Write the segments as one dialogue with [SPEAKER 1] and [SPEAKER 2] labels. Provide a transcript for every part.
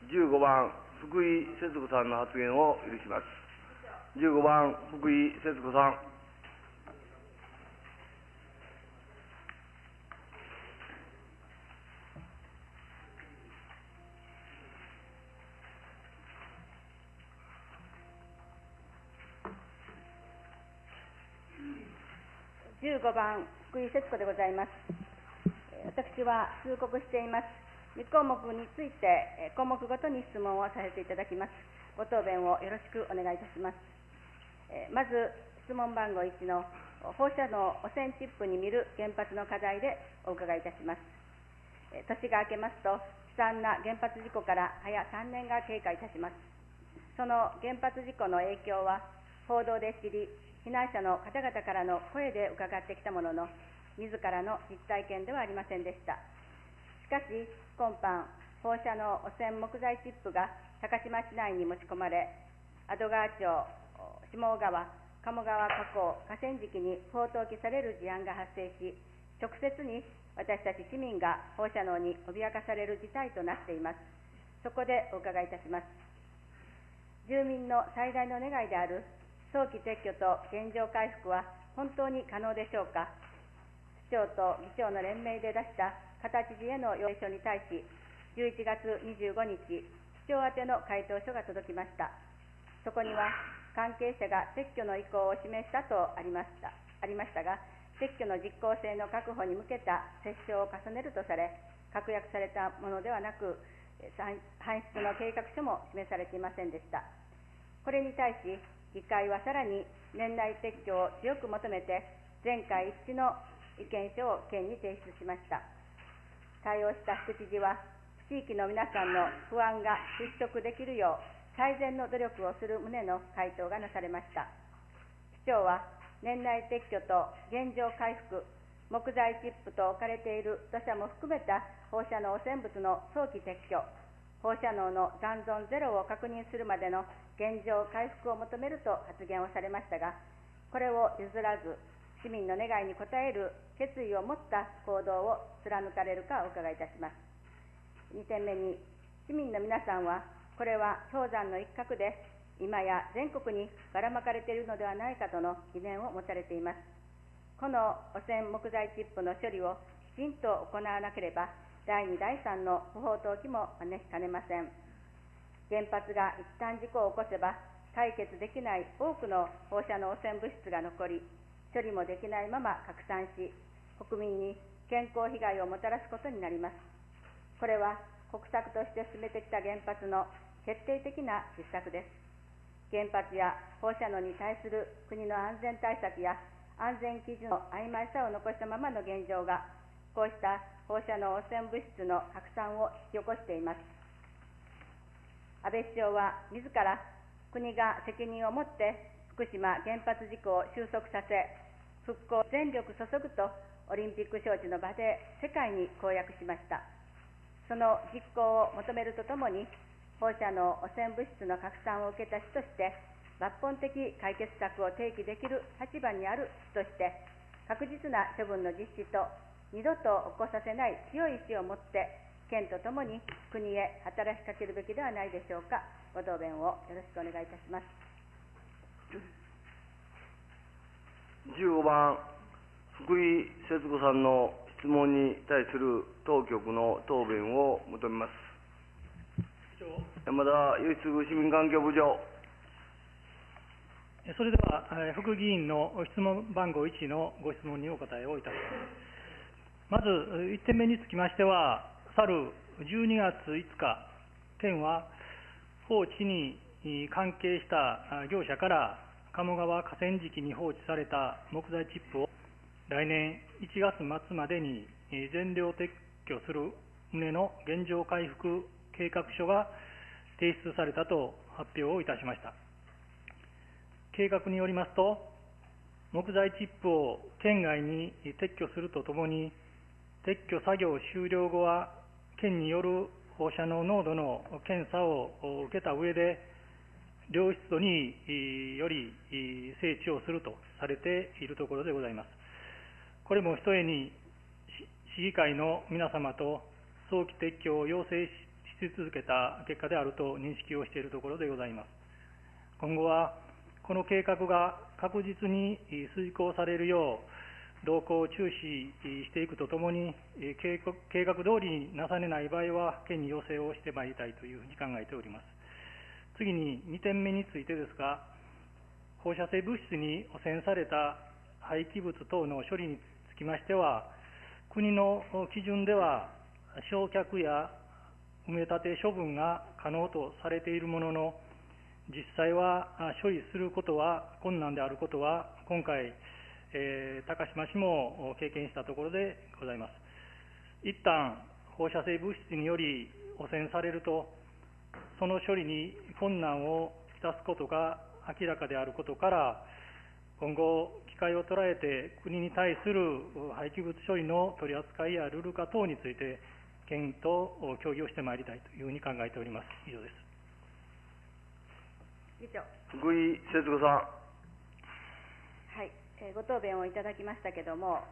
[SPEAKER 1] 15番、福井節子さんの発言を許します。15番、福井節子さん。
[SPEAKER 2] 15番、福井節子でございます。私は通告しています2項目について項目ごとに質問をさせていただきます。ご答弁をよろしくお願いいたします。まず質問番号1の放射能汚染チップに見る原発の課題でお伺いいたします。年が明けますと悲惨な原発事故から早3年が経過いたします。その原発事故の影響は報道で知り、避難者の方々からの声で伺ってきたものの、自らの実体験ではありませんでした。しかし今般、放射能汚染木材チップが高島市内に持ち込まれ、阿戸川町、下川、鴨川河口、河川敷に不法投棄される事案が発生し、直接に私たち市民が放射能に脅かされる事態となっています。そこでお伺いいたします。住民の最大の願いである早期撤去と原状回復は本当に可能でしょうか。市長と議長の連名で出した形知事への要請書に対し、11月25日、市長宛ての回答書が届きました。そこには、関係者が撤去の意向を示したとありましたが、撤去の実効性の確保に向けた折衝を重ねるとされ、確約されたものではなく、搬出の計画書も示されていませんでした。これに対し、議会はさらに年内撤去を強く求めて、全会一致の意見書を県に提出しました。対応した副知事は、地域の皆さんの不安が払拭できるよう、最善の努力をする旨の回答がなされました。市長は、年内撤去と現状回復、木材チップと置かれている土砂も含めた放射能汚染物の早期撤去、放射能の残存ゼロを確認するまでの現状回復を求めると発言をされましたが、これを譲らず、市民の願いに応える決意を持った行動を貫かれるかお伺いいたします。2点目に、市民の皆さんは、これは氷山の一角で、今や全国にばらまかれているのではないかとの疑念を持たれています。この汚染木材チップの処理をきちんと行わなければ、第2、第3の不法投棄も招きかねません。原発が一旦事故を起こせば、解決できない多くの放射能汚染物質が残り、処理もできないまま拡散し、国民に健康被害をもたらすことになります。これは国策として進めてきた原発の決定的な失策です。原発や放射能に対する国の安全対策や安全基準の曖昧さを残したままの現状が、こうした放射能汚染物質の拡散を引き起こしています。安倍首相は自ら国が責任を持って福島原発事故を収束させ、復興全力注ぐとオリンピック招致の場で世界に公約しました。その実行を求めるとともに、放射能汚染物質の拡散を受けた市として抜本的解決策を提起できる立場にある市として、確実な処分の実施と二度と起こさせない強い意志を持って県とともに国へ働きかけるべきではないでしょうか。ご答弁をよろしくお願いいたします。
[SPEAKER 1] 15番、福井節子さんの質問に対する当局の答弁を求めます。山田義嗣市民環境部長。
[SPEAKER 3] それでは、副議員の質問番号1のご質問にお答えをいたします。まず、1点目につきましては、去る12月5日、県は放置に関係した業者から鴨川河川敷に放置された木材チップを来年1月末までに全量撤去する旨の現状回復計画書が提出されたと発表をいたしました。計画によりますと、木材チップを県外に撤去するとともに、撤去作業終了後は、県による放射能濃度の検査を受けた上で、良質度により整地をするとされているところでございます。これもひとえに市議会の皆様と早期撤去を要請しし続けた結果であると認識をしているところでございます。今後はこの計画が確実に遂行されるよう動向を注視していくとともに、計画通りになされない場合は県に要請をしてまいりたいというふうに考えております。次に2点目についてですが、放射性物質に汚染された廃棄物等の処理につきましては、国の基準では焼却や埋め立て処分が可能とされているものの、実際は処理することは困難であることは、今回、高島市も経験したところでございます。一旦放射性物質により汚染されると、その処理に困難をきたすことが明らかであることから、今後、機会を捉えて国に対する廃棄物処理の取り扱いやルール化等について、県と協議をしてまいりたいというふうに考えております。以上です。
[SPEAKER 2] 議長。
[SPEAKER 1] 福井節子さん。
[SPEAKER 2] はい、ご答弁をいただきましたけれども、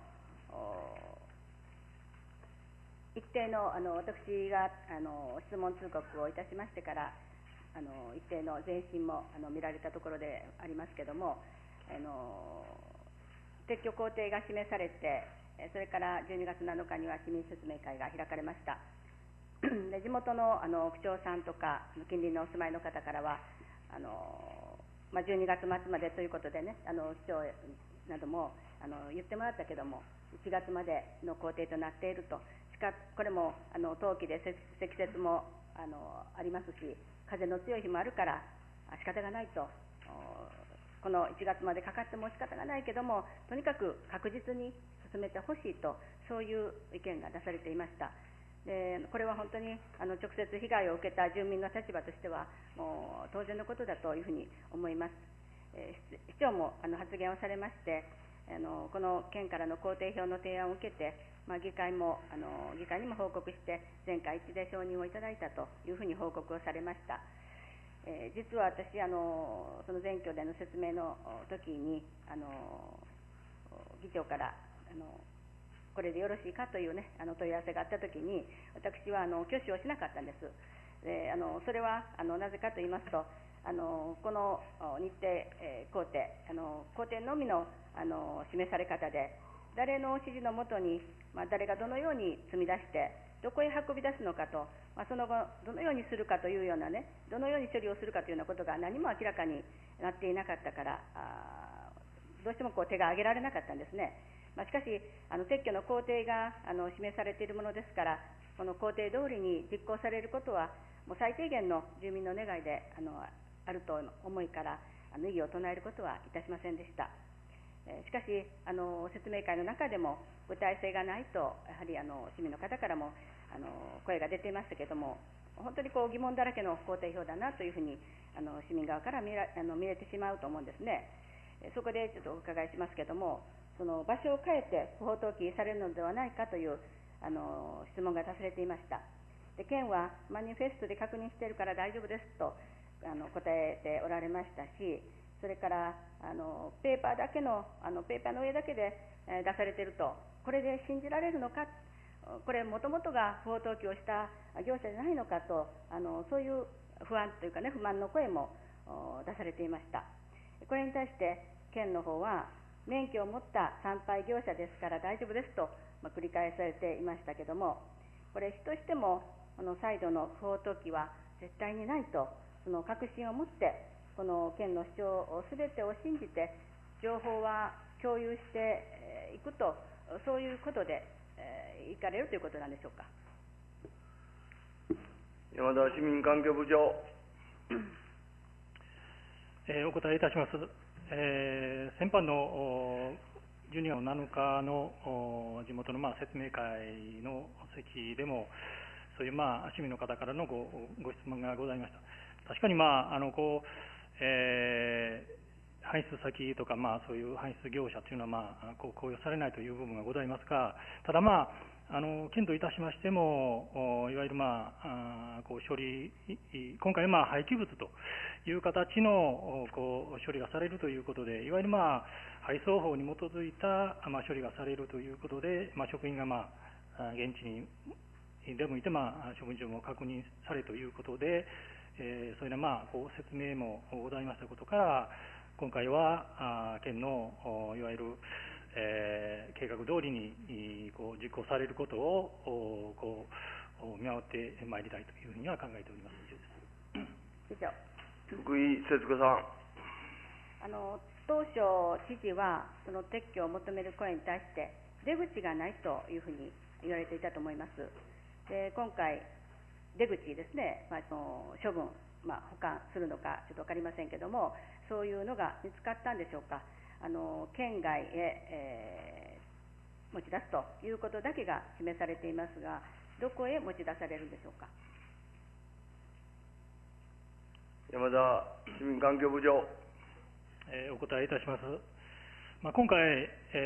[SPEAKER 2] 一定の私が質問通告をいたしましてから一定の前進も見られたところでありますけれども、撤去工程が示されて、それから12月7日には市民説明会が開かれました。で地元の区長さんとか近隣のお住まいの方からは12月末までということでね、市長なども言ってもらったけども、1月までの工程となっていると。これも冬季で積雪もありますし、風の強い日もあるから仕方がないと、この1月までかかっても仕方がないけども、とにかく確実に進めてほしいと、そういう意見が出されていました。でこれは本当に直接被害を受けた住民の立場としてはもう当然のことだというふうに思います。市長も発言をされまして、この県からの工程表の提案を受けて、議会にも報告して全会一致で承認をいただいたというふうに報告をされました。実は私その選挙での説明の時に議長からこれでよろしいかという、ね、問い合わせがあった時に、私は挙手をしなかったんです。でそれはなぜかと言いますと、この日程工程のみの示され方で、誰の指示のもとに、誰がどのように積み出してどこへ運び出すのかと、その後どのようにするかというようなね、どのように処理をするかというようなことが何も明らかになっていなかったから、どうしても手が挙げられなかったんですね。しかし撤去の工程が示されているものですから、この工程通りに実行されることはもう最低限の住民の願いであると思いから異議を唱えることはいたしませんでした。しかし説明会の中でも具体性がないと、やはり市民の方からも声が出ていましたけれども、本当に疑問だらけの工程表だなというふうに市民側から見れてしまうと思うんですね。そこでちょっとお伺いしますけれども、その場所を変えて不法投棄されるのではないかという質問が出されていました。で県はマニフェストで確認しているから大丈夫ですと答えておられましたし、それからペーパーの上だけで出されていると、これで信じられるのか、これもともとが不法投棄をした業者じゃないのかと、そういう不安というかね、不満の声も出されていました。これに対して県の方は、免許を持った産廃業者ですから大丈夫ですと、繰り返されていましたけども、これ市としても再度の不法投棄は絶対にないと、その確信を持ってこの県の主張すべてを信じて情報は共有していくと、そういうことでいかれるということなんでしょうか。
[SPEAKER 1] 山田市民環境部長。
[SPEAKER 3] お答えいたします。先般の12月7日の地元の説明会の席でも、そういう市民の方からのご質問がございました。確かに搬出先とか、そういう搬出業者というのは公表されないという部分がございますが、ただ県といたしましても、いわゆる処理、今回廃棄物という形の処理がされるということで、いわゆる配送法に基づいた処理がされるということで、職員が現地にでもいて、処分場も確認されということで、そういう説明もございましたことから、今回は県のいわゆる、計画通りに実行されることを見守ってまいりたいというふうには考えております。
[SPEAKER 2] 以上。
[SPEAKER 1] 福井節子さん。
[SPEAKER 2] 当初、知事はその撤去を求める声に対して出口がないというふうに言われていたと思います。で今回、出口ですね、その処分、保管するのかちょっと分かりませんけれども、そういうのが見つかったんでしょうか。県外へ、持ち出すということだけが示されていますが、どこへ持ち出されるんでしょうか。
[SPEAKER 1] 山田市民環境部長。
[SPEAKER 3] お答えいたします。今回、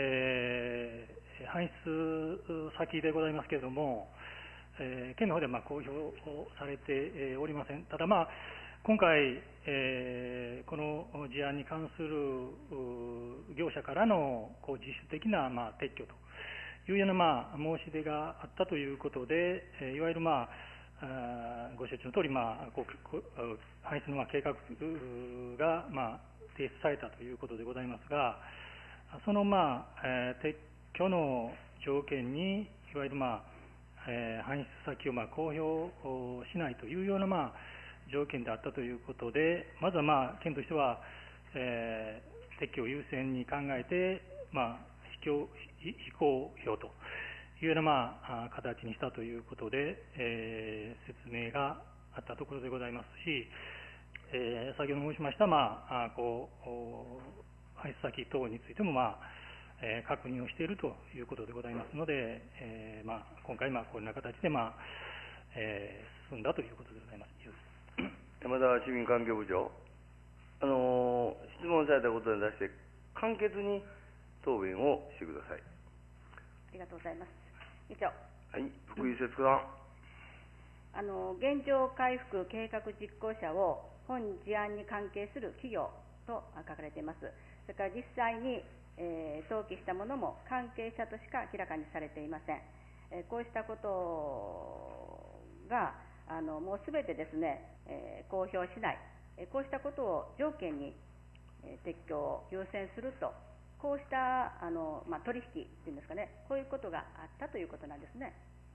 [SPEAKER 3] 搬出先でございますけれども、県の方で公表されておりません。ただ、今回、この事案に関する業者からの自主的な撤去というような申し出があったということで、いわゆるご承知のとおり、搬出の計画が提出されたということでございますが、その撤去の条件に、いわゆる搬出先を公表しないというような条件であったということで、まずは県としては、撤去を優先に考えて、非公表というような形にしたということで、説明があったところでございますし、先ほど申しました、搬出先等についても、確認をしているということでございますので、今回、こんな形で、進んだということでございます。
[SPEAKER 1] 山田市民環境部長。質問されたことに対して、簡潔に答弁をしてください。
[SPEAKER 2] ありがとうございます。以上。
[SPEAKER 1] はい、福井節子さん。
[SPEAKER 2] 現状回復計画実行者を本事案に関係する企業と書かれています。それから実際に、登記したものも関係者としか明らかにされていません。こうしたことがもうすべてですね、公表しない、こうしたことを条件に、撤去を優先すると、こうした取引というんですかね、こういうことがあったということなんですね。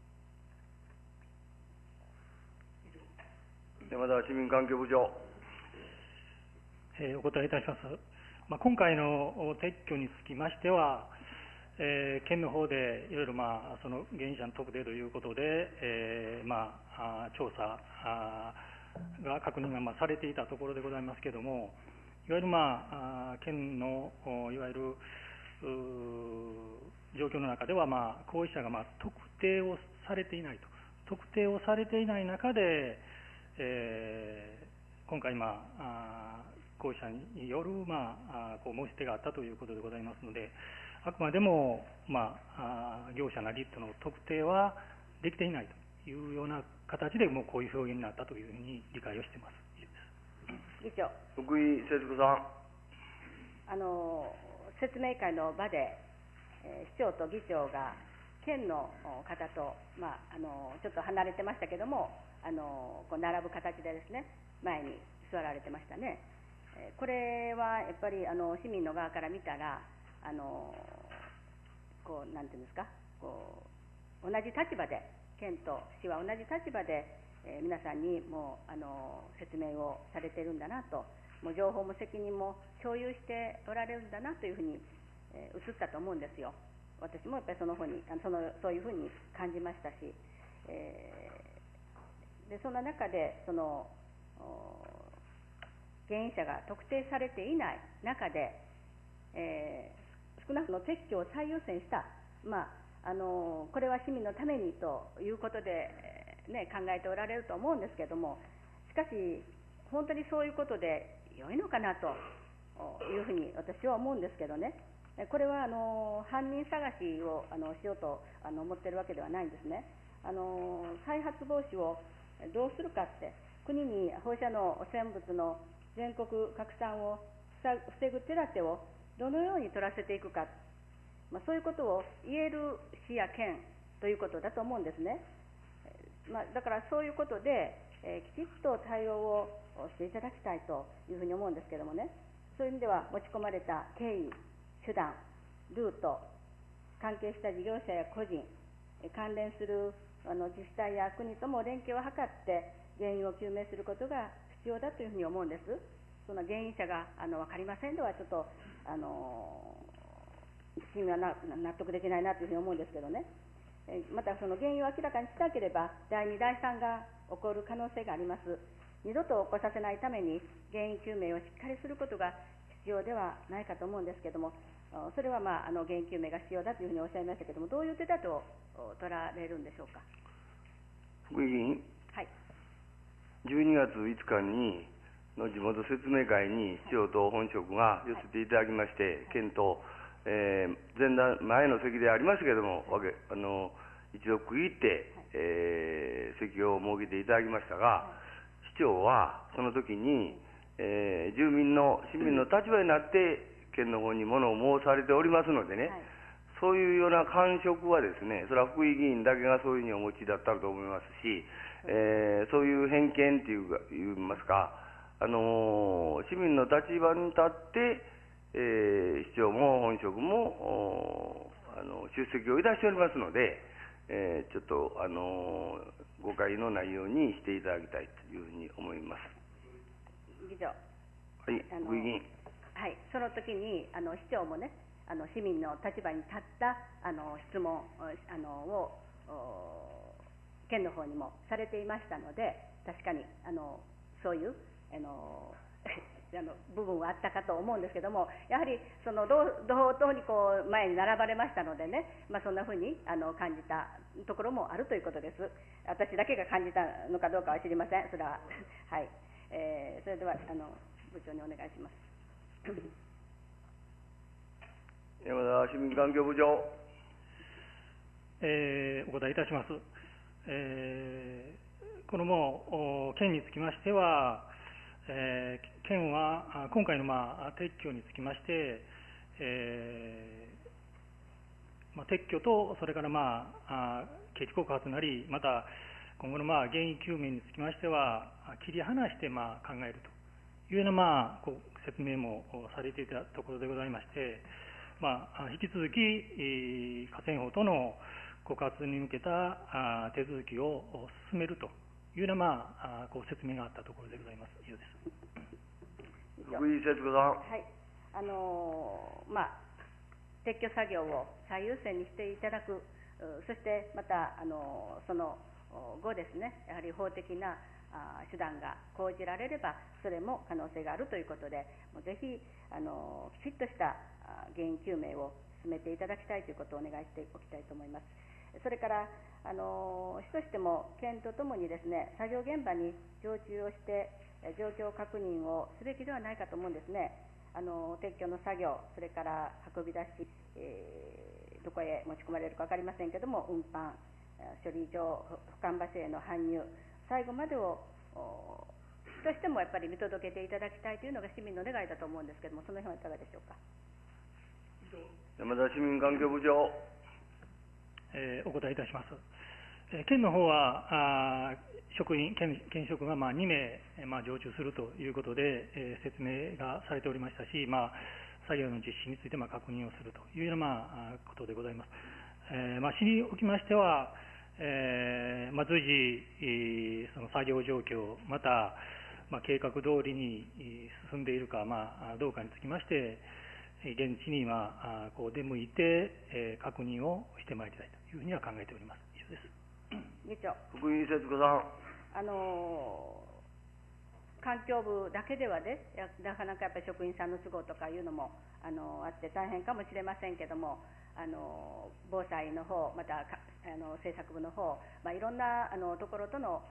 [SPEAKER 1] 山田市民環境部長。
[SPEAKER 3] お答えいたします。今回の撤去につきましては、県の方でいろいろその原因者の特定ということで、調査が確認がされていたところでございますけれども、いわゆる県のいわゆる状況の中では行為者が特定をされていないと、特定をされていない中で、今回行為者による申し出があったということでございますので、あくまでも業者なりとの特定はできていないというような形で、もうこういう表現になったというふうに理解をしています。
[SPEAKER 2] 議長。
[SPEAKER 1] 福井節子さん。
[SPEAKER 2] 説明会の場で、市長と議長が県の方と、ちょっと離れてましたけども、こう並ぶ形でですね、前に座られてましたね。これはやっぱり市民の側から見たら、なんていうんですか、同じ立場で、県と市は同じ立場で、皆さんにもう説明をされているんだなと、もう情報も責任も共有しておられるんだなというふうに、映ったと思うんですよ。私もやっぱりそういうふうに感じましたし、でそんな中で原因者が特定されていない中で、少なくとも撤去を最優先した、これは市民のためにということで、考えておられると思うんですけれども、しかし、本当にそういうことで良いのかなというふうに私は思うんですけどね、これは犯人探しをしようと思っているわけではないんですね。再発防止をどうするかって、国に放射能汚染物の全国拡散を防ぐ手立てをどのように取らせていくか、そういうことを言える市や県ということだと思うんですね。 だからそういうことで、きちっと対応をしていただきたいというふうに思うんですけどもね、そういう意味では持ち込まれた経緯、手段、ルート、関係した事業者や個人、関連する自治体や国とも連携を図って原因を究明することが必要だというふうに思うんです。その原因者が分かりませんではちょっと市民は納得できないなというふうに思うんですけどね。またその原因を明らかにしなければ第2、第3が起こる可能性があります。二度と起こさせないために原因究明をしっかりすることが必要ではないかと思うんですけれども、それは原因究明が必要だというふうにおっしゃいましたけれども、どういう手だと取られるんでしょうか。
[SPEAKER 1] 福井議員、
[SPEAKER 2] はい、
[SPEAKER 1] 12月5日にの地元説明会に市長と本職が寄せていただきまして、県と、前の席でありましたけれども、一度区切って、席を設けていただきましたが、市長はその時に、市民の立場になって県の方にものを申されておりますのでね、そういうような感触はですね、それは福井議員だけがそういうふうにお持ちだったと思いますし、そういう偏見といいますか、市民の立場に立って、市長も本職も出席をいたしておりますので、ちょっと誤解のないようにしていただきたいというふうに思います。
[SPEAKER 2] 議長。
[SPEAKER 1] はい、福井議員。
[SPEAKER 2] はい、その時に市長もね、市民の立場に立った質問を県の方にもされていましたので、確かにそういう部分はあったかと思うんですけども、やはりその同等にこう前に並ばれましたのでね、そんなふうに感じたところもあるということです。私だけが感じたのかどうかは知りません。それははい、それでは部長にお願いします。
[SPEAKER 1] 山田市民環境部長。
[SPEAKER 3] お答えいたします。この県につきましては、県は今回の撤去につきまして、撤去とそれから刑事告発なり、また今後の原因究明につきましては切り離して考えるというような説明もされていたところでございまして、引き続き河川法との告発に向けた手続きを進めるというような説明があったところでございます。以上です。
[SPEAKER 1] 福井節子さん。
[SPEAKER 2] はい、撤去作業を最優先にしていただく、そしてまたその後ですね、やはり法的な手段が講じられればそれも可能性があるということで、ぜひきちっとした原因究明を進めていただきたいということをお願いしておきたいと思います。それから市としても県とともにですね、作業現場に常駐をして状況確認をすべきではないかと思うんですね。撤去の作業、それから運び出し、どこへ持ち込まれるか分かりませんけれども、運搬、処理場、保管場所への搬入、最後までを市としてもやっぱり見届けていただきたいというのが市民の願いだと思うんですけれども、その辺はいかがでしょうか。
[SPEAKER 1] 山田市民環境部長。
[SPEAKER 3] お答えいたします。県の方は県職が2名、常駐するということで、説明がされておりましたし、作業の実施について確認をするというようなことでございます。市におきましては、随時その作業状況、また、計画通りに進んでいるか、どうかにつきまして、現地に出向いて、確認をしてまいりたいというふうには考えております。以上です。
[SPEAKER 2] 議長。
[SPEAKER 1] 福井節子さん。
[SPEAKER 2] 環境部だけではね、なかなかやっぱり職員さんの都合とかいうのもあって大変かもしれませんけども、防災の方、また政策部の方、いろんなところとの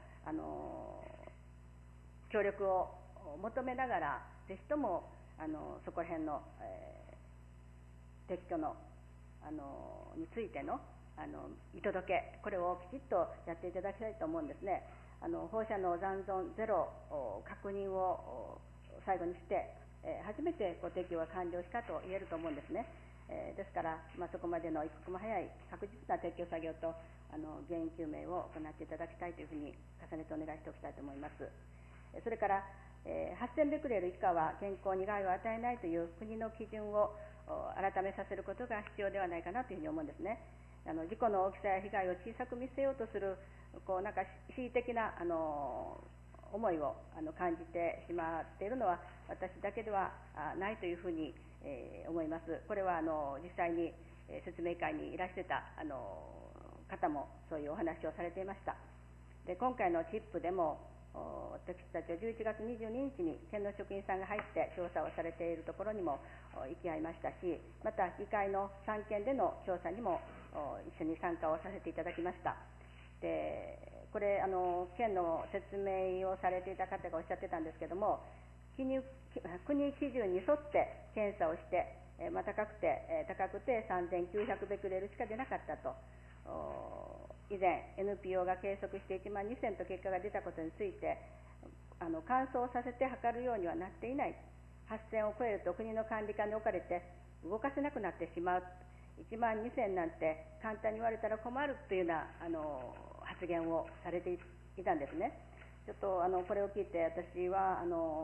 [SPEAKER 2] 協力を求めながら、ぜひともそこら辺の、撤去のについての見届け、これをきちっとやっていただきたいと思うんですね。放射能残存ゼロ確認を最後にして、初めて撤去が完了したと言えると思うんですね。 ですから、そこまでの一刻も早い確実な撤去作業と原因究明を行っていただきたいというふうに重ねてお願いしておきたいと思います。それから8000ベクレル以下は健康に害を与えないという国の基準を改めさせることが必要ではないかなというふうに思うんですね。事故の大きさや被害を小さく見せようとするなんか恣意的な思いを感じてしまっているのは私だけではないというふうに思います。これは実際に説明会にいらしてた方もそういうお話をされていました。で、今回のチップでも私たちは11月22日に県の職員さんが入って調査をされているところにも行き合いましたし、また議会の3県での調査にも一緒に参加をさせていただきました。で、これ県の説明をされていた方がおっしゃってたんですけども、国基準に沿って検査をして、高くて3900ベクレルしか出なかったと。以前 NPO が計測して1万2000と結果が出たことについて乾燥させて測るようにはなっていない。8000を超えると国の管理下に置かれて動かせなくなってしまう。1万2000なんて簡単に言われたら困るというような発言をされていたんですね。ちょっとこれを聞いて私は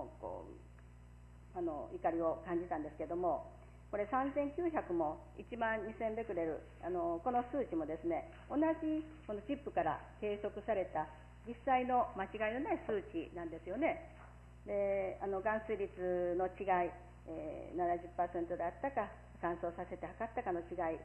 [SPEAKER 2] 怒りを感じたんですけども、これ3900も1万2000ベクレルこの数値もですね、同じこのチップから計測された実際の間違いのない数値なんですよね。で、含水率の違い、70% だったか乾燥させて測ったかの違い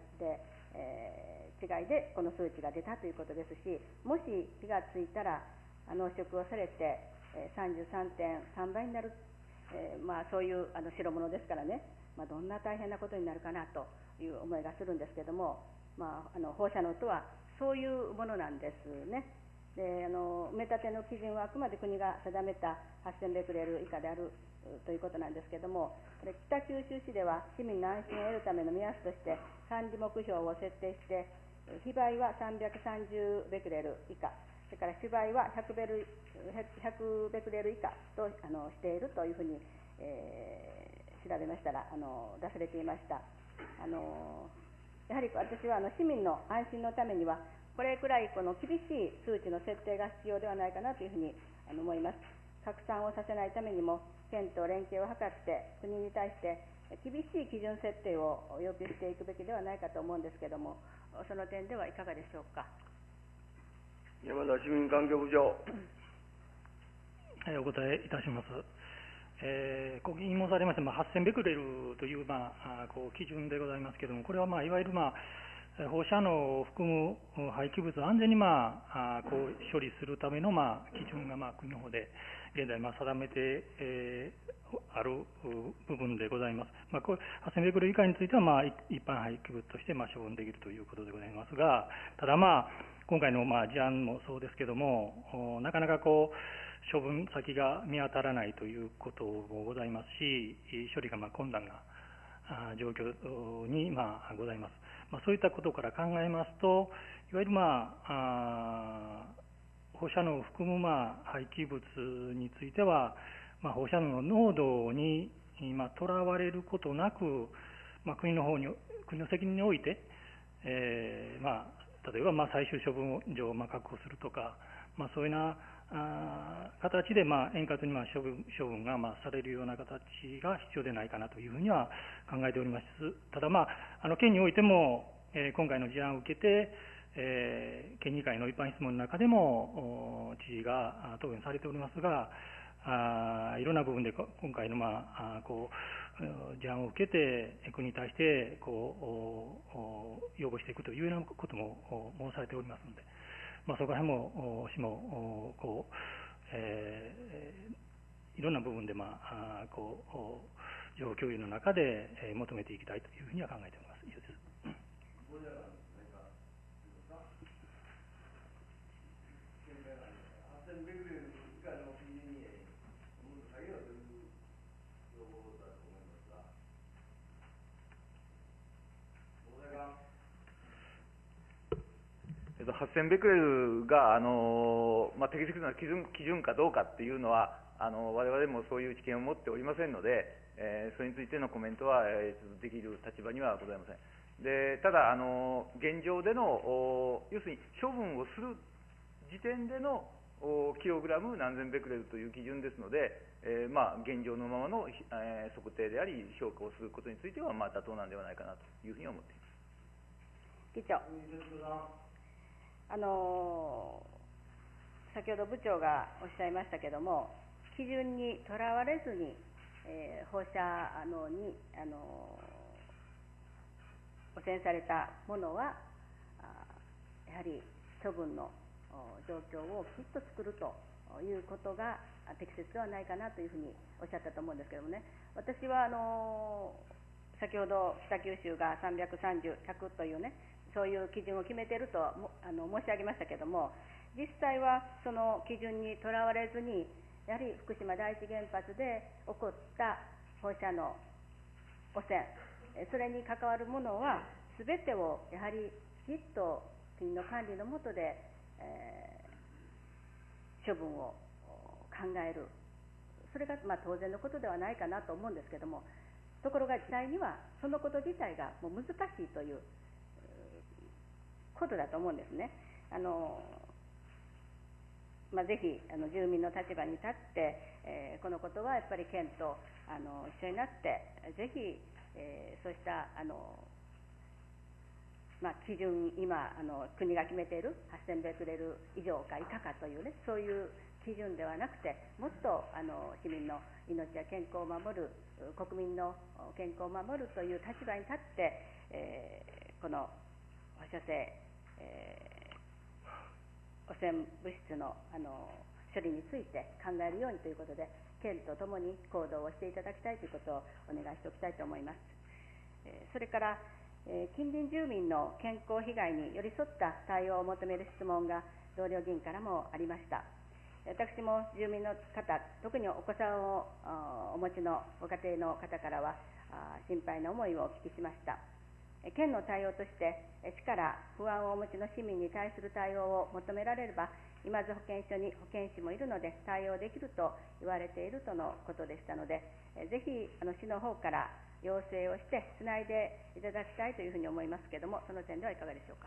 [SPEAKER 2] でこの数値が出たということですし、もし火がついたら濃縮をされて33.3 倍になる、そういう代物ですからね、どんな大変なことになるかなという思いがするんですけども、放射能とはそういうものなんですね。で、埋め立ての基準はあくまで国が定めた8000ベクレル以下であるということなんですけども、これ北九州市では市民の安心を得るための目安として管理目標を設定して、非売は330ベクレル以下、それから主売は100ベクレル以下としているというふうに、調べましたら出されていました。やはり私は市民の安心のためにはこれくらいこの厳しい数値の設定が必要ではないかなというふうに思います。拡散をさせないためにも県と連携を図って国に対して厳しい基準設定を要求していくべきではないかと思うんですけれども、その点ではいかがでしょうか。
[SPEAKER 1] 山田市民環境部長。
[SPEAKER 3] お答えいたします。ご議員申されました8000ベクレルという基準でございますけれども、これはいわゆる放射能を含む廃棄物を安全に処理するための基準が国の方で現在定めてある部分でございます。これ8000ベクレル以下については一般廃棄物として処分できるということでございますが、ただ今回の事案もそうですけども、なかなか処分先が見当たらないということもございますし、処理が困難な状況にございます。そういったことから考えますと、いわゆる放射能を含む廃棄物については、放射能の濃度にとらわれることなく、国の責任において、例えば最終処分場を確保するとか、そういうような形で円滑に処分がされるような形が必要でないかなというふうには考えております。ただ県においても今回の事案を受けて県議会の一般質問の中でも知事が答弁されておりますが、いろんな部分で今回の事案を受けて国に対して要望していくというようなことも申されておりますので、そこら辺も市もいろんな部分で情報共有の中で求めていきたいというふうには考えております。以上です。
[SPEAKER 4] 8000ベクレルが適切な基準かどうかっていうのは我々もそういう知見を持っておりませんので、それについてのコメントは、できる立場にはございません。でただ現状での要するに処分をする時点でのキログラム何千ベクレルという基準ですので、現状のままの、測定であり評価をすることについては、妥当なんではないかなというふうに思っています。
[SPEAKER 2] 議長、先ほど部長がおっしゃいましたけれども、基準にとらわれずに、放射能に汚染されたものはやはり処分の状況をきちっと作るということが適切ではないかなというふうにおっしゃったと思うんですけどもね、私は先ほど北九州が330、100というね、そういう基準を決めていると申し上げましたけれども、実際はその基準にとらわれずに、やはり福島第一原発で起こった放射能、汚染、それに関わるものはすべてをやはりきちっと国の管理の下で、処分を考える、それが当然のことではないかなと思うんですけれども、ところが実際にはそのこと自体がもう難しいということだと思うんですね。ぜひ住民の立場に立って、このことはやっぱり県と一緒になってぜひ、そうした基準、今国が決めている8000ベクレル以上か以下かというね、そういう基準ではなくて、もっと市民の命や健康を守る、国民の健康を守るという立場に立って、この放射性、汚染物質の処理について考えるようにということで、県とともに行動をしていただきたいということをお願いしておきたいと思います。それから近隣住民の健康被害に寄り添った対応を求める質問が同僚議員からもありました。私も住民の方、特にお子さんをお持ちのご家庭の方からは心配な思いをお聞きしました。県の対応として市から不安をお持ちの市民に対する対応を求められれば、今津保健所に保健師もいるので対応できると言われているとのことでしたので、ぜひ市の方から要請をしてつないでいただきたいというふうに思いますけれども、その点ではいかがでしょうか。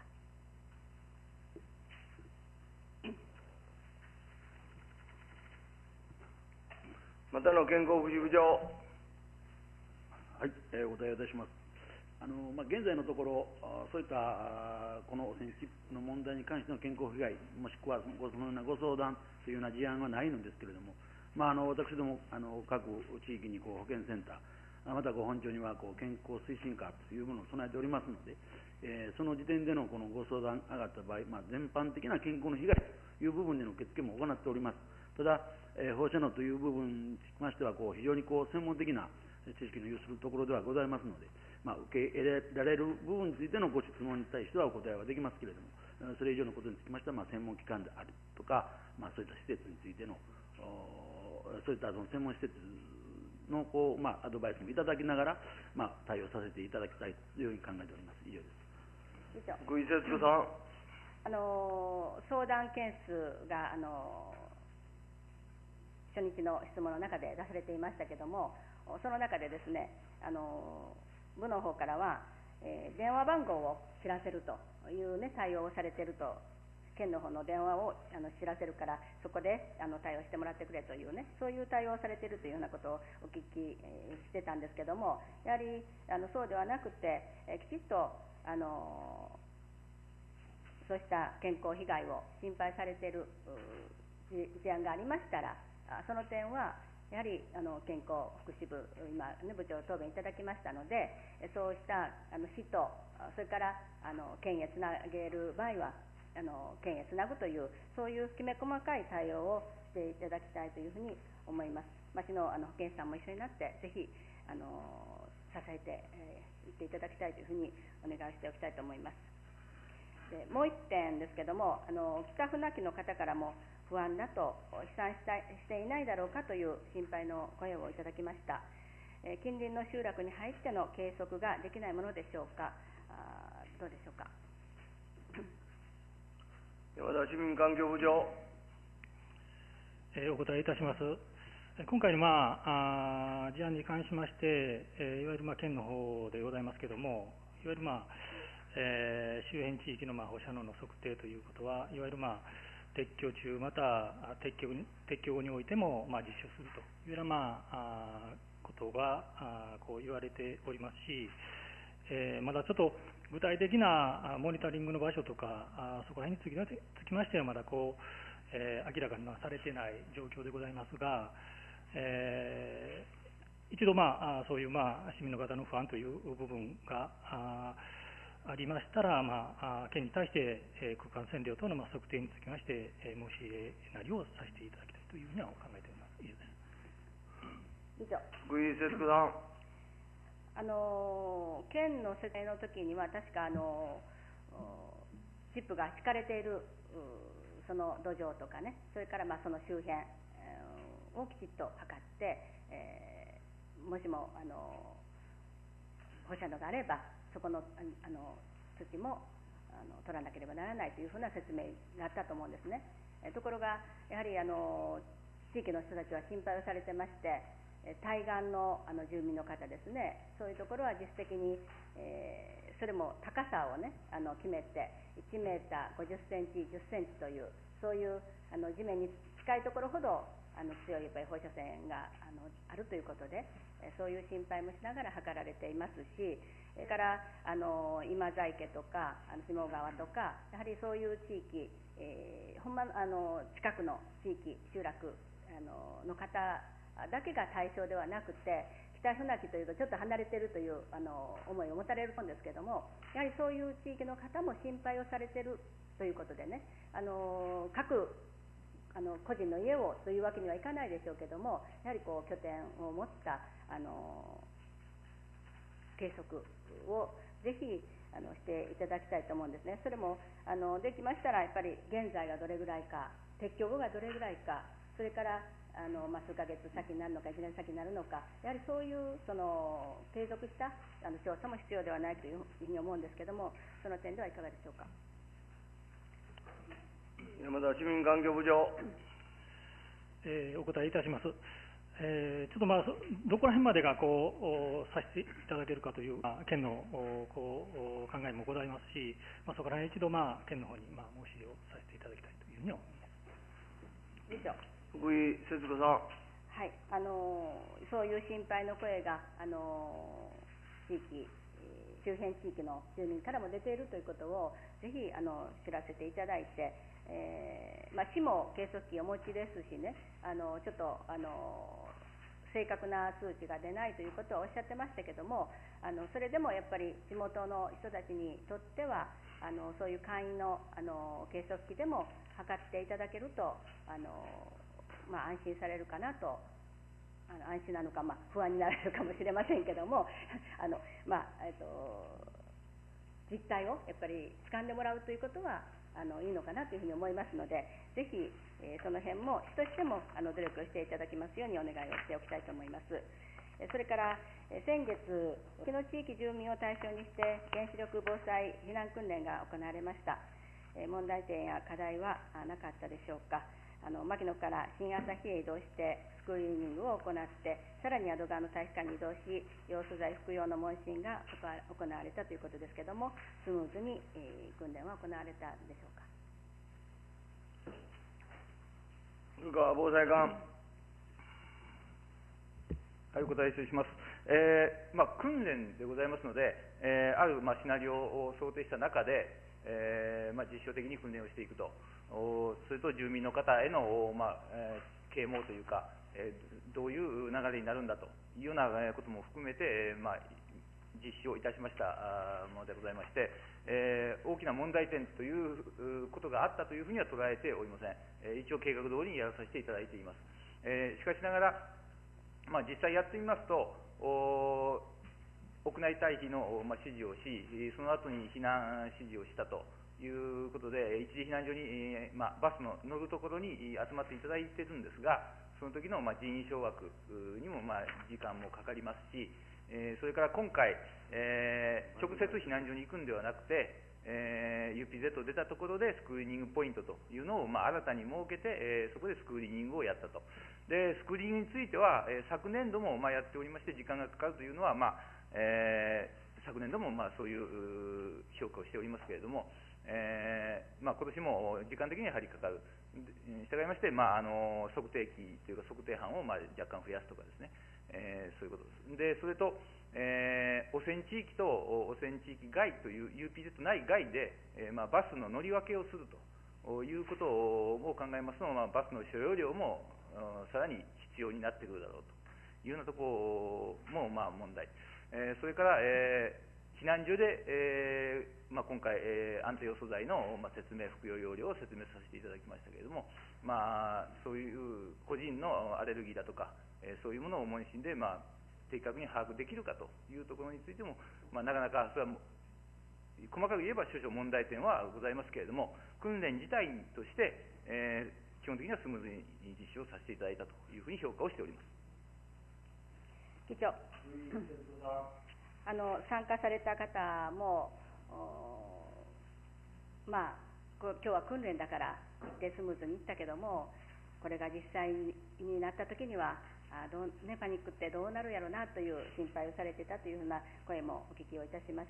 [SPEAKER 1] またの健康福祉部長。
[SPEAKER 5] はい、お答えいたします。現在のところ、そういったこの汚染チップの問題に関しての健康被害、もしくはそのようなご相談というような事案はないのですけれども、私ども各地域に保健センター、また本庁には健康推進課というものを備えておりますので、その時点でのこのご相談上がった場合、全般的な健康の被害という部分での受付も行っております。ただ、放射能という部分につきましては非常に専門的な知識の有するところではございますので、受け入れられる部分についてのご質問に対してはお答えはできますけれども、それ以上のことにつきましては、専門機関であるとか、そういった施設についてのそういった専門施設のアドバイスもいただきながら、対応させていただきたいというふうに考えております。以上です。
[SPEAKER 1] 福井節子さん。
[SPEAKER 2] 相談件数が初日の質問の中で出されていましたけれども、その中でですね、部の方からは、電話番号を知らせるというね、対応をされていると、県の方の電話を知らせるから、そこで対応してもらってくれというね、そういう対応をされているというようなことをお聞きしてたんですけども、やはりそうではなくて、きちっとそうした健康被害を心配されている事案がありましたら、その点はやはり健康福祉部、今、部長答弁いただきましたので、そうした市と、それから県へつなげる場合は県へつなぐという、そういうきめ細かい対応をしていただきたいというふうに思います。市の保健師さんも一緒になって、ぜひ支えていっていただきたいというふうにお願いしておきたいと思います。でもう一点ですけども、北船木の方からも不安だと、飛散していないだろうかという心配の声をいただきました。近隣の集落に入っての計測ができないものでしょうか。どうでしょうか。
[SPEAKER 1] 山田市民環境部長。
[SPEAKER 3] お答えいたします。 今回の、事案に関しまして、いわゆる県の方でございますけれども、いわゆる、周辺地域の放射能の測定ということは、いわゆる、撤去中、また撤去後においても、実施をするというような、ことがこう言われておりますし、まだちょっと具体的なモニタリングの場所とか、そこら辺につきましては、まだこう、明らかにはされていない状況でございますが、一度、そういう、市民の方の不安という部分がありましたら、県に対して、空間線量等の測定につきまして、申し入れなりをさせていただきたいというふうには考えております。以上です。
[SPEAKER 2] 以上。
[SPEAKER 1] 福井節子さん。
[SPEAKER 2] 県の説明の時には、確かチップが敷かれているその土壌とかね、それからその周辺をきちっと測って、もしも放射能があれば、そこの土も取らなければならないというふうな説明があったと思うんですね。ところが、やはり地域の人たちは心配をされてまして、対岸の住民の方ですね、そういうところは実質的に、それも高さをね決めて、1メーター50センチ、10センチという、そういう地面に近いところほど強いやっぱり放射線があるということで、そういう心配もしながら測られていますし、それから今在家とか下川とか、やはりそういう地域、ほんま近くの地域集落の方だけが対象ではなくて、北船木というとちょっと離れているという思いを持たれるんですけれども、やはりそういう地域の方も心配をされているということでね、各個人の家をというわけにはいかないでしょうけども、やはりこう拠点を持った計測をぜひしていただきたいと思うんですね。それもできましたら、やっぱり現在がどれぐらいか、撤去後がどれぐらいか、それから数ヶ月先になるのか1年先になるのか、やはりそういう継続した調査も必要ではないというふうに思うんですけども、その点ではいかがでしょうか。
[SPEAKER 1] 山田市民環境部長。
[SPEAKER 3] お答えいたします。ちょっとどこら辺までがさせていただけるかという、県の考えもございますし、そこら辺一度県の方に申し入れをさせていただきたいというふうに思います。
[SPEAKER 2] 以上。
[SPEAKER 1] 福井節子さん。
[SPEAKER 2] はい、そういう心配の声が地域、周辺地域の住民からも出ているということをぜひ知らせていただいて、市も計測器をお持ちですしね、ちょっと正確な数値が出ないということをおっしゃってましたけども、それでもやっぱり地元の人たちにとってはそういう簡易の計測器でも測っていただけると安心されるかなと、安心なのか、不安になられるかもしれませんけども実態をやっぱり掴んでもらうということはいいのかなというふうに思いますので、ぜひ、その辺も市としても努力をしていただきますようにお願いをしておきたいと思います。それから先月、沖の地域住民を対象にして原子力防災避難訓練が行われました。問題点や課題はなかったでしょうか。牧野から新旭へ移動してスクリーニングを行って、さらに宿川の体育館に移動し、溶素剤服用の問診が行われたということですけれども、スムーズに、訓練は行われたでしょうか。
[SPEAKER 1] それから防災官。
[SPEAKER 4] はい、お答えします。訓練でございますので、あるシナリオを想定した中で、実証的に訓練をしていくと、それと住民の方への、啓蒙というか、どういう流れになるんだというようなことも含めて、実施をいたしましたものでございまして、大きな問題点ということがあったというふうには捉えておりません。一応計画通りにやらさせていただいています。しかしながら、実際やってみますと、屋内退避の指示をし、その後に避難指示をしたということで、一時避難所に、バスの乗るところに集まっていただいているんですが、その時の人員掌握にも時間もかかりますし、それから今回、直接避難所に行くんではなくて、 UPZ 出たところでスクリーニングポイントというのを、新たに設けて、そこでスクリーニングをやったと。で、スクリーニングについては、昨年度もやっておりまして、時間がかかるというのは、昨年度もそういう評価をしておりますけれども、今年も時間的にやはりかかる。従いまして、測定器というか測定班を若干増やすとかですね、そういうことです。で、それと、汚染地域と汚染地域外という UPZ 内外で、バスの乗り分けをするということを考えますと、バスの所要量もさらに必要になってくるだろうというようなところも問題。それから、避難所で、今回、安定用素材の、説明、服用要領を説明させていただきましたけれども、そういう個人のアレルギーだとか、そういうものを問診で、的確に把握できるかというところについても、なかなかそれは細かく言えば少々問題点はございますけれども、訓練自体として、基本的にはスムーズに実施をさせていただいたというふうに評価をしております。
[SPEAKER 2] 議長、参加された方も、今日は訓練だから一定スムーズにいったけども、これが実際になったときにはパニックってどうなるやろうなという心配をされていたというふうな声もお聞きをいたしました。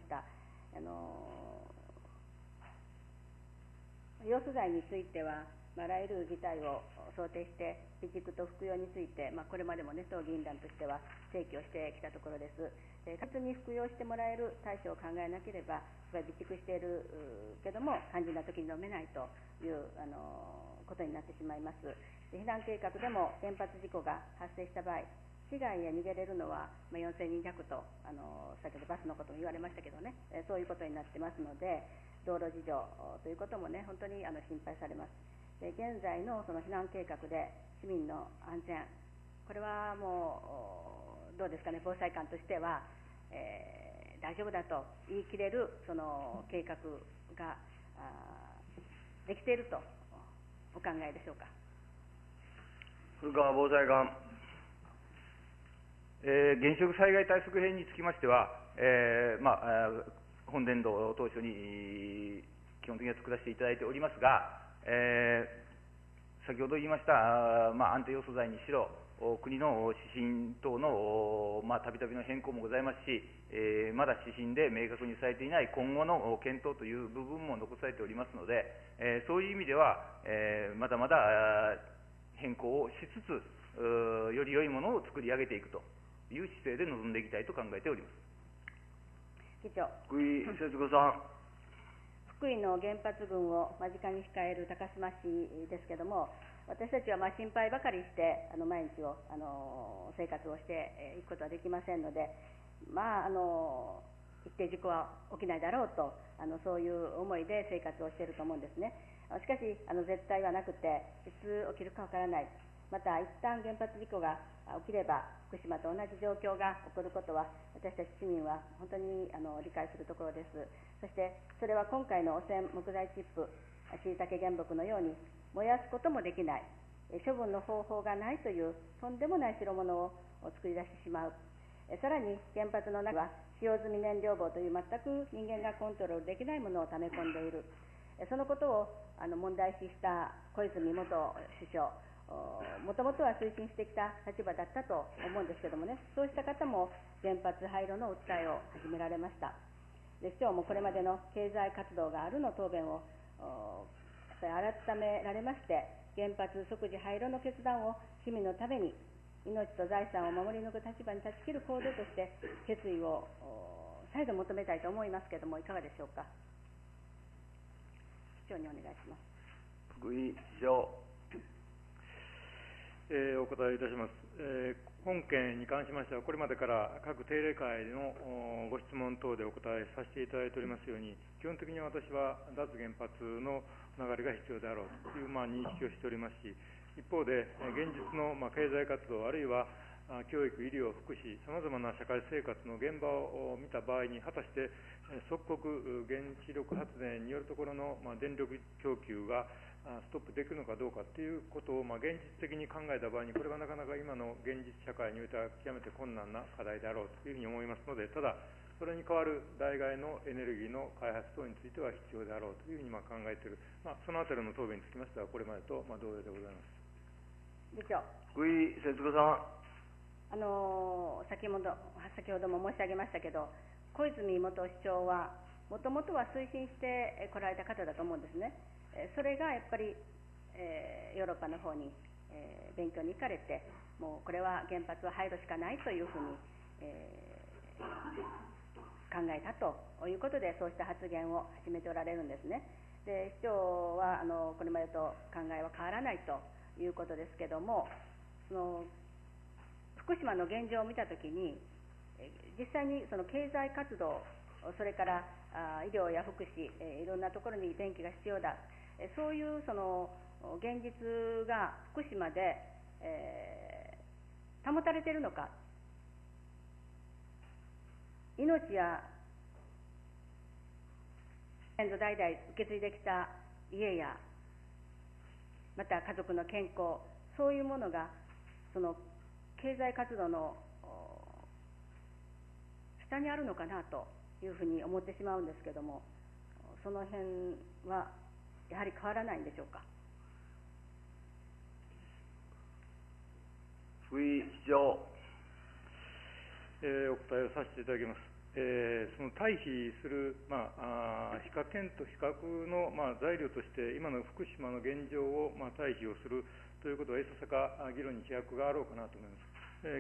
[SPEAKER 2] 用素材については、あらゆる事態を想定して備蓄と服用について、これまでもね、当議員団としては提起をしてきたところです。確実に服用してもらえる対処を考えなければ、備蓄しているけども肝心な時に飲めないということになってしまいます。避難計画でも原発事故が発生した場合、市外へ逃げれるのは4000人弱と先ほどバスのことも言われましたけどね、そういうことになってますので、道路事情ということもね、本当に心配されます。現在のその避難計画で市民の安全、これはもうどうですかね、防災官としては、大丈夫だと言い切れるその計画ができているとお考えでしょうか。
[SPEAKER 1] 古川防災官。
[SPEAKER 4] 原子力災害対策編につきましては、本年度当初に基本的には作らせていただいておりますが、先ほど言いました、安定用素材にしろ、国の指針等のたびたびの変更もございますし、まだ指針で明確にされていない今後の検討という部分も残されておりますので、そういう意味では、まだまだ変更をしつつ、より良いものを作り上げていくという姿勢で臨んでいきたいと考えております。
[SPEAKER 2] 議長。
[SPEAKER 1] 福井節子さん。
[SPEAKER 2] 福井の原発群を間近に控える高島市ですけれども、私たちは心配ばかりして毎日を生活をしていくことはできませんので、一定事故は起きないだろうとそういう思いで生活をしていると思うんですね。しかし絶対はなくて、いつ起きるかわからない。また一旦原発事故が起きれば福島と同じ状況が起こることは私たち市民は本当に理解するところです。そしてそれは今回の汚染木材チップ、しいたけ原木のように燃やすこともできない、処分の方法がないというとんでもない代物を作り出してしまう。さらに原発の中には使用済み燃料棒という全く人間がコントロールできないものを溜め込んでいる。そのことを問題視した小泉元首相、もともとは推進してきた立場だったと思うんですけどもね、そうした方も原発廃炉の訴えを始められました。で、市長もこれまでの経済活動があるの答弁を改められまして、原発即時廃炉の決断を市民のために命と財産を守り抜く立場に立ち切る行動として決意を再度求めたいと思いますけれども、いかがでしょうか。市長にお願いします。
[SPEAKER 1] 福井市長。
[SPEAKER 3] お答えいたします。本件に関しましては、これまでから各定例会のご質問等でお答えさせていただいておりますように、基本的に私は脱原発の流れが必要であろうという認識をしておりますし、一方で現実の経済活動、あるいは教育、医療、福祉、さまざまな社会生活の現場を見た場合に、果たして即刻原子力発電によるところの電力供給がストップできるのかどうかということを現実的に考えた場合に、これはなかなか今の現実社会においては極めて困難な課題であろうというふうに思いますので、ただ
[SPEAKER 6] それに代わる代替のエネルギーの開発等については必要であろうというふうに考えている、そのあたりの答弁につきましては、これまでと同様でございます。
[SPEAKER 2] 議長。
[SPEAKER 1] 福井節子さん。
[SPEAKER 2] 先ほども申し上げましたけど、小泉元市長は、もともとは推進してこられた方だと思うんですね。それがやっぱり、ヨーロッパの方に、勉強に行かれて、もうこれは原発は廃炉しかないというふうに、考えたということで、そうした発言を始めておられるんですね。で、市長はこれまでと考えは変わらないということですけども、その福島の現状を見たときに、実際にその経済活動、それから医療や福祉、いろんなところに電気が必要だ、そういうその現実が福島で、保たれているのか、命や先祖代々受け継いできた家や、また家族の健康、そういうものがその経済活動の下にあるのかなというふうに思ってしまうんですけども、その辺はやはり変わらないんでしょうか。
[SPEAKER 1] 福井市長。
[SPEAKER 6] お答えをさせていただきます。その対比する、比較検討、比較の、材料として、今の福島の現状を、対比をするということは、いささか議論に飛躍があろうかなと思います。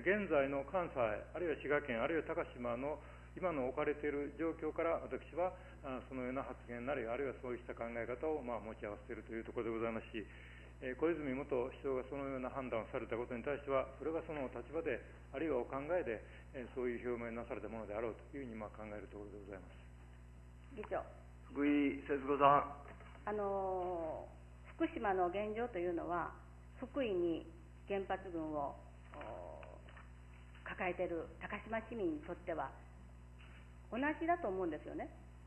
[SPEAKER 6] 現在の関西、あるいは滋賀県、あるいは高島の今の置かれている状況から、私はそのような発言なり、あるいはそうした考え方を持ち合わせているというところでございますし、小泉元市長がそのような判断をされたことに対しては、それがその立場で、あるいはお考えで、そういう表明なされたものであろうというふうに考えるところでございます。
[SPEAKER 2] 議長。
[SPEAKER 1] 福井節子さん。
[SPEAKER 2] 福島の現状というのは、福井に原発群を抱えている高島市民にとっては同じだと思うんですよね。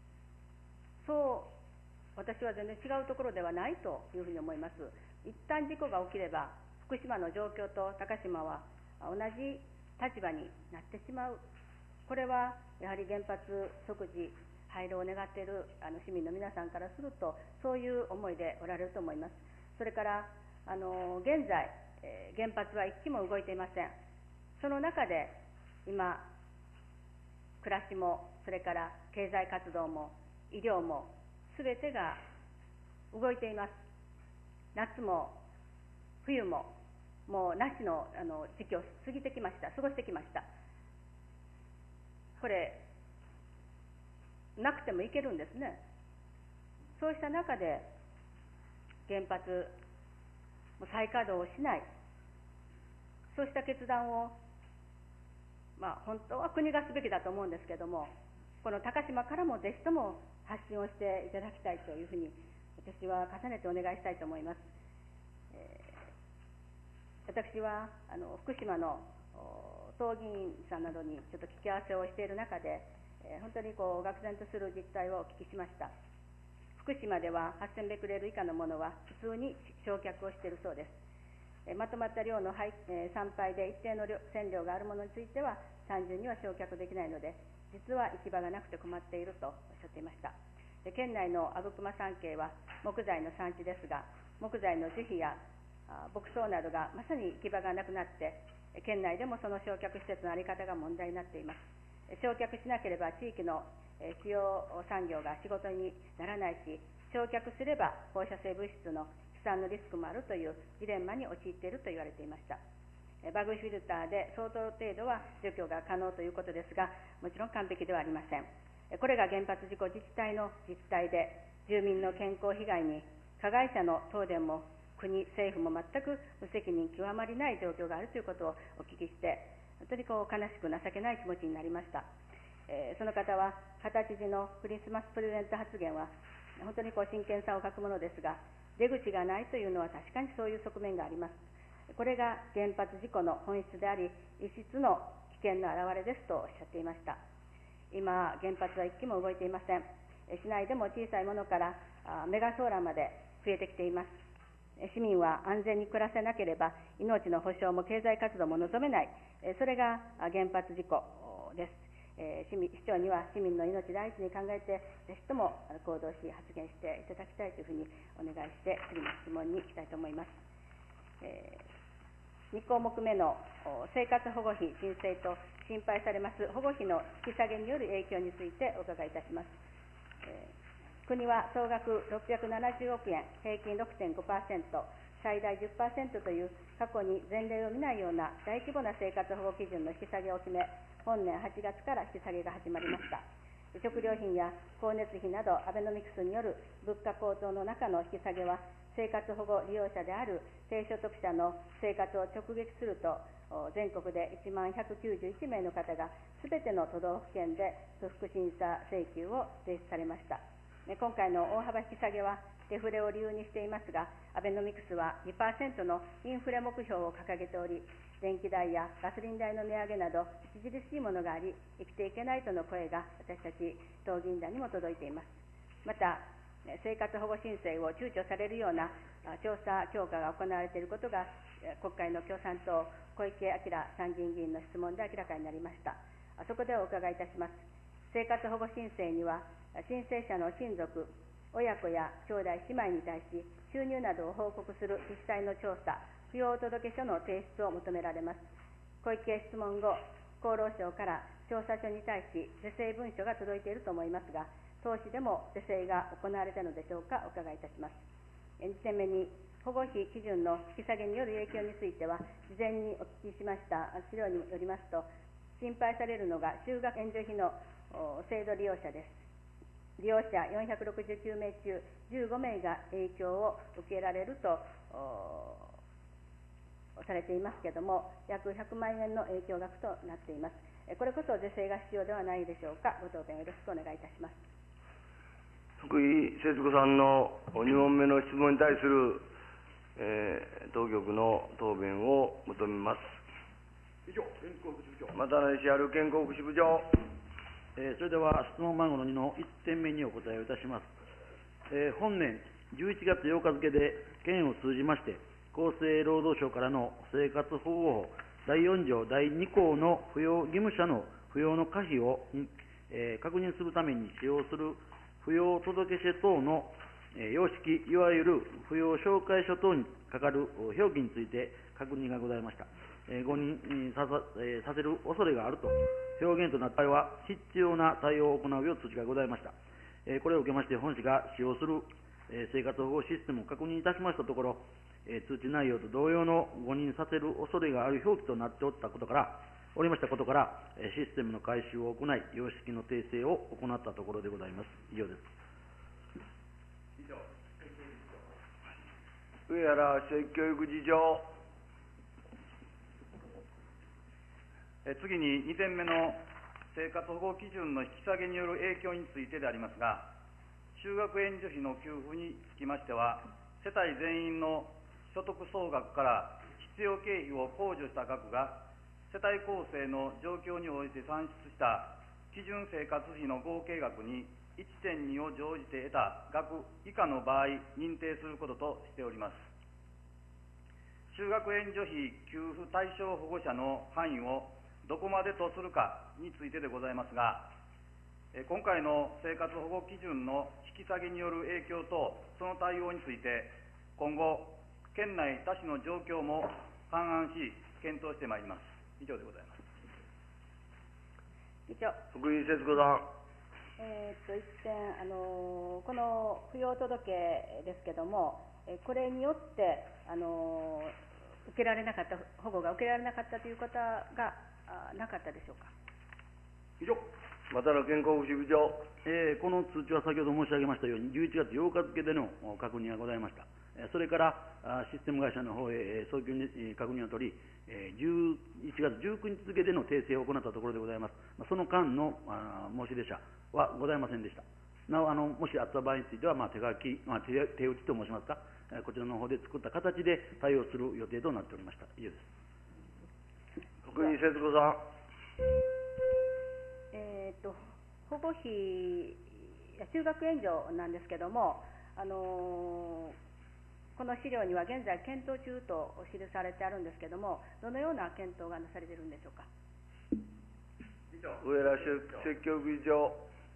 [SPEAKER 2] そう私は全然違うところではないというふうに思います。一旦事故が起きれば福島の状況と高島は同じ立場になってしまう。これはやはり原発即時廃炉を願っている市民の皆さんからするとそういう思いでおられると思います。それから現在、原発は一機も動いていません。その中で今暮らしもそれから経済活動も医療も全てが動いています。夏も冬ももうなしの時期を過ぎてきました。過ごしてきました。これなくてもいけるんですね。そうした中で原発再稼働をしない、そうした決断を本当は国がすべきだと思うんですけども、この高島からもぜひとも発信をしていただきたいというふうに私は重ねてお願いしたいと思います。私は福島の党議員さんなどにちょっと聞き合わせをしている中で、本当に愕然とする実態をお聞きしました。福島では8000ベクレル以下のものは普通に焼却をしているそうです。まとまった量の産廃で一定の線量があるものについては単純には焼却できないので、実は行き場がなくて困っているとおっしゃっていました。県内の阿武隈山系は木材の産地ですが、木材の樹皮や牧草などがまさに行き場がなくなって、県内でもその焼却施設の在り方が問題になっています。焼却しなければ地域の主要産業が仕事にならないし、焼却すれば放射性物質の飛散のリスクもあるというジレンマに陥っていると言われていました。バグフィルターで相当程度は除去が可能ということですが、もちろん完璧ではありません。これが原発事故自治体の実態で、住民の健康被害に加害者の東電も国、政府も全く無責任極まりない状況があるということをお聞きして、本当に悲しく情けない気持ちになりました。その方は20歳のクリスマスプレゼント発言は本当に真剣さを欠くものですが、出口がないというのは確かにそういう側面があります。これが原発事故の本質であり、異質の危険の表れですとおっしゃっていました。今、原発は一機も動いていません。市内でも小さいものからメガソーラーまで増えてきています。市民は安全に暮らせなければ命の保障も経済活動も望めない、それが原発事故です。 市長には市民の命第一に考えて、ぜひとも行動し、発言していただきたいというふうにお願いして、次の質問に行きたいと思います。2項目目の生活保護費申請と心配されます保護費の引き下げによる影響についてお伺いいたします。国は総額670億円、平均 6.5%、最大 10% という過去に前例を見ないような大規模な生活保護基準の引き下げを決め、本年8月から引き下げが始まりました。食料品や光熱費などアベノミクスによる物価高騰の中の引き下げは、生活保護利用者である低所得者の生活を直撃すると、全国で1万191名の方がすべての都道府県で不服審査請求を提出されました。今回の大幅引き下げはデフレを理由にしていますが、アベノミクスは 2% のインフレ目標を掲げており、電気代やガソリン代の値上げなど著しいものがあり、生きていけないとの声が私たち党議員団にも届いています。また、生活保護申請を躊躇されるような調査強化が行われていることが、国会の共産党小池晃参議院議員の質問で明らかになりました。そこでお伺いいたします。生活保護申請には、申請者の親族、親子や兄弟姉妹に対し、収入などを報告する自治体の調査、扶養届書の提出を求められます。小池質問後、厚労省から調査書に対し是正文書が届いていると思いますが、当時でも是正が行われたのでしょうか、お伺いいたします。2点目に、保護費基準の引き下げによる影響については、事前にお聞きしました資料によりますと、心配されるのが就学援助費の制度利用者です。利用者469名中15名が影響を受けられるとされていますけれども、約100万円の影響額となっています。これこそ是正が必要ではないでしょうか。ご答弁をよろしくお願いいたします。
[SPEAKER 1] 福井節子さんの2問目の質問に対する、当局の答弁を求めます。
[SPEAKER 5] 以上、健康福祉部長。
[SPEAKER 1] また来市ある健康福祉部長。
[SPEAKER 5] それでは質問番号の2の1点目にお答えをいたします。本年11月8日付で県を通じまして、厚生労働省からの生活保護法第4条第2項の扶養義務者の扶養の可否を、確認するために使用する扶養届書等の様式、いわゆる扶養紹介書等にかかる表記について確認がございました。誤認させる恐れがあると表現となった場合は必要な対応を行うよう通知がございました。これを受けまして本市が使用する生活保護システムを確認いたしましたところ、通知内容と同様の誤認させる恐れがある表記となっておりましたことから、システムの改修を行い、様式の訂正を行ったところでございます。以上です。
[SPEAKER 1] 上原施設教育次長。
[SPEAKER 7] 次に2点目の生活保護基準の引き下げによる影響についてでありますが、就学援助費の給付につきましては、世帯全員の所得総額から必要経費を控除した額が、世帯構成の状況に応じて算出した基準生活費の合計額に 1.2 を乗じて得た額以下の場合、認定することとしております。就学援助費給付対象保護者の範囲をどこまでとするかについてでございますが、今回の生活保護基準の引き下げによる影響とその対応について、今後、県内他市の状況も勘案し、検討してまいります。以上でございます。
[SPEAKER 2] 以上。
[SPEAKER 1] 福井節子さん。
[SPEAKER 2] 一点、この扶養届ですけれども、これによって受けられなかった、保護が受けられなかったという方がなかったでしょうか。
[SPEAKER 5] 以上。
[SPEAKER 1] またの健康福祉部長。
[SPEAKER 5] この通知は先ほど申し上げましたように、11月8日付での確認がございました。それからシステム会社の方へ早急に確認を取り、11月19日付での訂正を行ったところでございます。その間の申し出者はございませんでした。なお、もしあった場合については、手書き、手打ちと申しますか、こちらの方で作った形で対応する予定となっておりました。以上です。
[SPEAKER 1] 福井節子さん。
[SPEAKER 2] 保護費、就学援助なんですけども、この資料には現在検討中と記されてあるんですけども、どのような検討がなされているんでしょうか。
[SPEAKER 5] 以
[SPEAKER 1] 上田積極以上。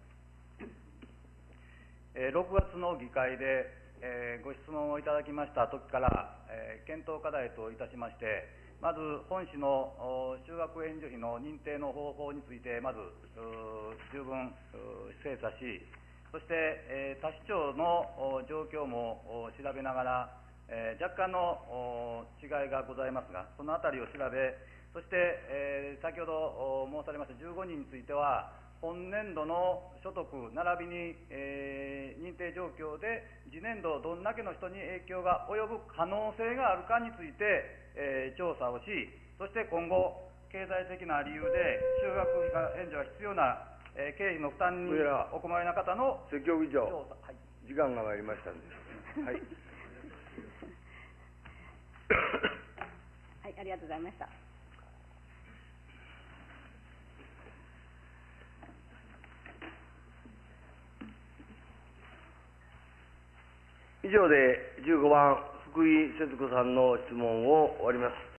[SPEAKER 7] 6月の議会で、ご質問をいただきましたときから、検討課題といたしまして、まず本市の就学援助費の認定の方法について、まず十分精査し、そして、他市町の状況も調べながら、若干の違いがございますが、そのあたりを調べ、そして、先ほど申されました15人については、本年度の所得並びに、認定状況で次年度どんだけの人に影響が及ぶ可能性があるかについて、調査をし、そして今後経済的な理由で就学援助が必要な、経費の負担にお困りな方の
[SPEAKER 1] 積極以上、
[SPEAKER 7] 調査、はい、
[SPEAKER 1] 時間が参りましたんです。はい。
[SPEAKER 2] はい、ありがとうございました。
[SPEAKER 1] 以上で15番、福井節子さんの質問を終わります。